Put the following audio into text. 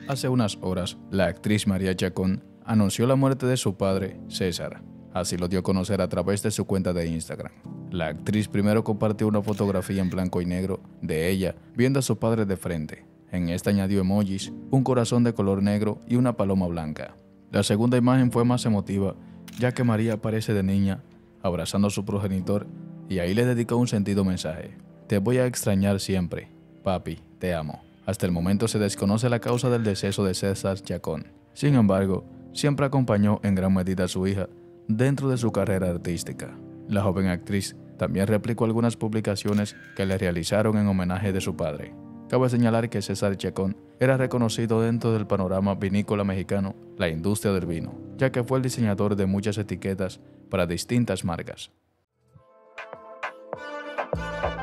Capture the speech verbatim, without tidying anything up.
Hace unas horas, la actriz María Chacón anunció la muerte de su padre, César. Así lo dio a conocer a través de su cuenta de Instagram. La actriz primero compartió una fotografía en blanco y negro de ella viendo a su padre de frente. En esta añadió emojis, un corazón de color negro y una paloma blanca. La segunda imagen fue más emotiva, ya que María aparece de niña, abrazando a su progenitor, y ahí le dedicó un sentido mensaje. Te voy a extrañar siempre, papi, te amo. Hasta el momento se desconoce la causa del deceso de César Chacón. Sin embargo, siempre acompañó en gran medida a su hija dentro de su carrera artística. La joven actriz también replicó algunas publicaciones que le realizaron en homenaje de su padre. Cabe señalar que César Chacón era reconocido dentro del panorama vinícola mexicano, la industria del vino, ya que fue el diseñador de muchas etiquetas para distintas marcas.